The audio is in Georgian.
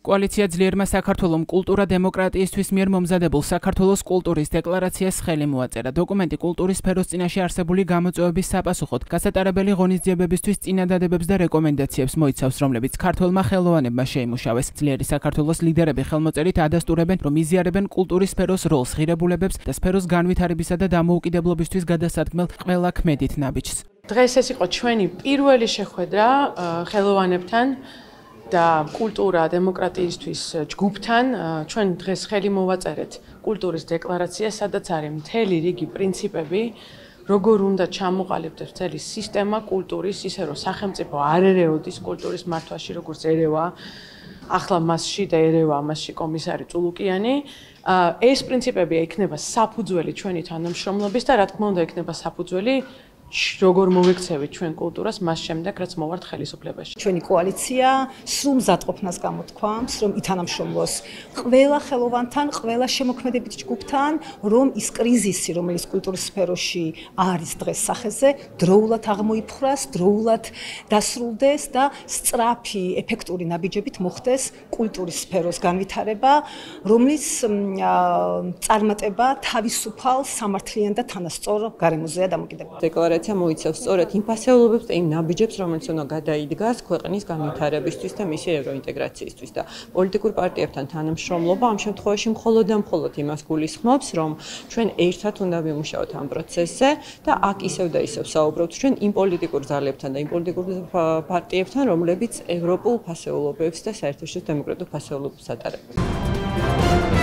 კოალიცია ძლიერმა საქართველომ კულტურა დემოკრატიისთვის მიერ მომზადებულ საქართველოს კულტურის დეკლარაციას ხელი მოაწერა. დოკუმენტი კულტურის სფეროს წინაშე არსებული გამოწვევების საპასუხოდ გასატარებელი ღონისძიებებისთვის წინადადებებს და რეკომენდაციებს მოიცავს, რომლებიც ქართველმა ხელოვანებმა შეიმუშავეს. ძლიერი საქართველოს ლიდერები ხელმოწერით ადასტურებენ, რომ იზიარებენ კულტურის სფეროს როლს, ღირებულებებს და სფეროს განვითარებისა და დამოუკიდებლობისთვის გადასადგმელ ყველა ქმედით ნაბიჯს. დღეს ეს იყო ჩვენი პირველი შეხვედრა ხელოვანებთან და კულტურა დემოკრატიისთვის ჯგუფთან. ჩვენ დღეს ხელი მოვაწერეთ კულტურის დეკლარაციას, სადაც არის მთელი რიგი პრინციპები, როგორ უნდა ჩამოყალიბდეს მთელი სისტემა კულტურის, ისე რომ სახელმწიფო არ ერეოდის კულტურის მართვაში, როგორც ერევა. ახლა მასში და ერევა მასში კომისარი წულუკიანი. ეს პრინციპები იქნება საფუძველი ჩვენი თანამშრომლობის და რა თქმა უნდა იქნება საფუძველი როგორ მოვექცევით ჩვენ კულტურას მას შემდეგ, რაც მოვართ ხელისუფლებაში. ჩვენი კოალიცია სრულ მზადყოფნას გამოთქვამს, რომ ითანამშრომლოს ყველა ხელოვანთან, ყველა შემოქმედებითი ჯგუფთან, რომ ის კრიზისი, რომელიც კულტურის სფეროში არის დღეს სახეზე, დროულად აღმოიფხვრას, დროულად დასრულდეს და სწრაფი, ეფექტური ნაბიჯებით მოხდეს კულტურის სფეროს განვითარება, რომლის წარმატება თავისუფალ, სამართლიან და თანასწორ გარემოზეა დამოკიდებული. დეკლარაცია მოიცავს სწორედ იმ ფასეულობებს და იმ ნაბიჯებს, რომელიც უნდა გადაიდგას ქვეყნის განვითარებისთვის და მისი ევროინტეგრაციისთვის და პოლიტიკურ პარტიებთან თანამშრომლობა ამ შემთხვევაში მხოლოდ და მხოლოდ იმას გულისხმობს, რომ ჩვენ ერთად უნდა ვიმუშაოთ ამ პროცესზე და აქ ისევ და ისევ საუბრობთ ჩვენ იმ პოლიტიკურ ძალებთან და იმ პოლიტიკურ პარტიებთან, რომლებიც ევროპულ ფასეულობებს და საერთაშორისო დემოკრატიულ ფასეულობებს ატარებენ.